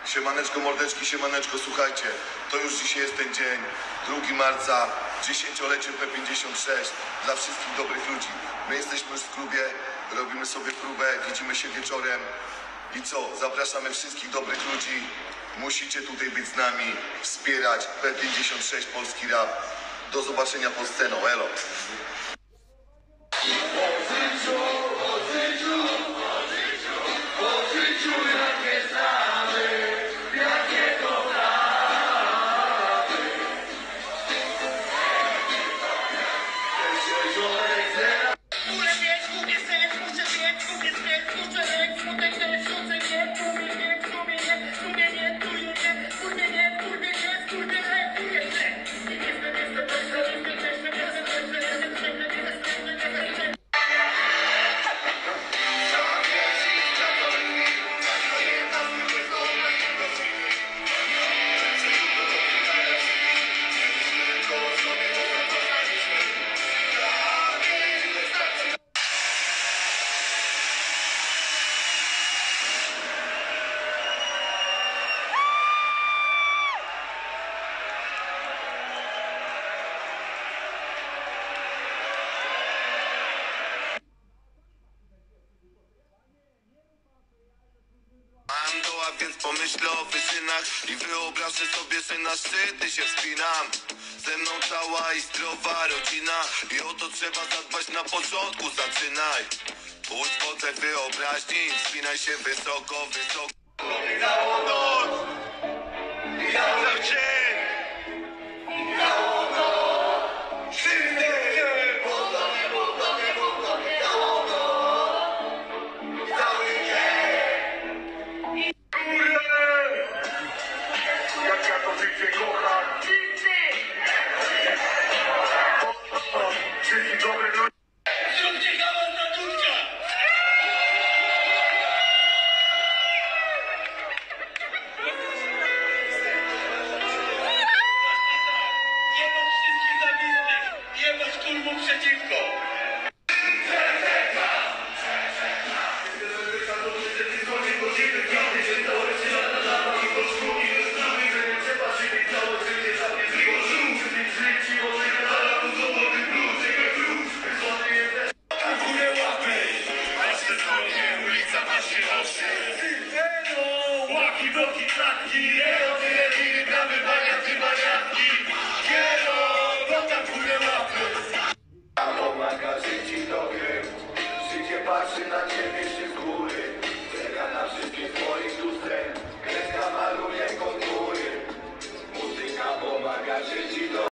Siemaneczko, mordeczki, siemaneczko, słuchajcie, to już dzisiaj jest ten dzień, 2 marca, 10-lecie P56 dla wszystkich dobrych ludzi. My jesteśmy już w klubie, robimy sobie próbę, widzimy się wieczorem i co, zapraszamy wszystkich dobrych ludzi, musicie tutaj być z nami, wspierać P56 Polski Rap. Do zobaczenia pod sceną, elo! Więc pomyślę o wyżynach i wyobrażę sobie, że na szczyty się wspinam. Ze mną cała i zdrowa rodzina i o to trzeba zadbać na początku, zaczynaj. Pójdź po te wyobraźni i wspinaj się wysoko, wysoko. Całą noc, cały dzień, całą noc, całą noc, cały dzień. Jak ja to życie kocham. Wszystkich dobrych ludzi. Zróbcie hałas na Dudka! Jebać wszystkich zawistych! Jebać kurwą przeciwko! Łaki, bloki, klatki, tyle chwili, gramy wariaty, wariatki. Kiero, dotakuję łapy. Pomaga żyć ci tobie, życie patrzy na ciebie się z góry. Czeka na wszystkich twoich lustrem, kreska maluje kontury. Muzyka pomaga żyć ci tobie.